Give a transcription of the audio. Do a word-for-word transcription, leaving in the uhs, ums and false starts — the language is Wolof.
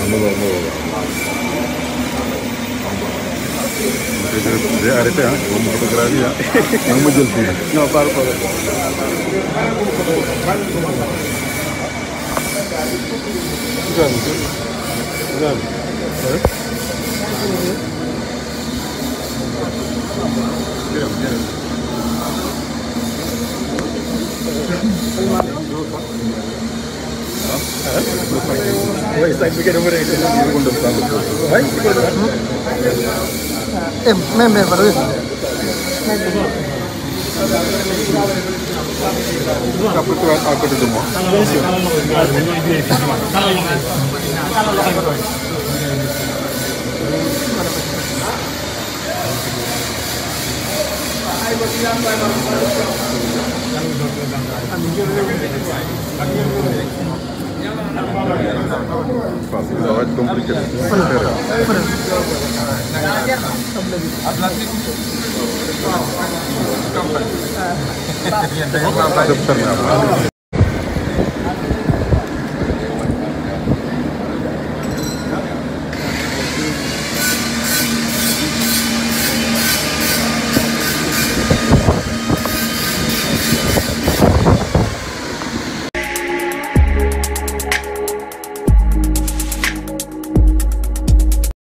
J'ai arrêté, hein, ils vont me photographier. Hein. Non, moi, je le fais. Non, pas le problème. Oui, ça explique le vrai. Oui, Eh, même, même, voilà. Après, tu vas à côté de moi. Bien sûr. Ça va être compliqué. C'est fermé.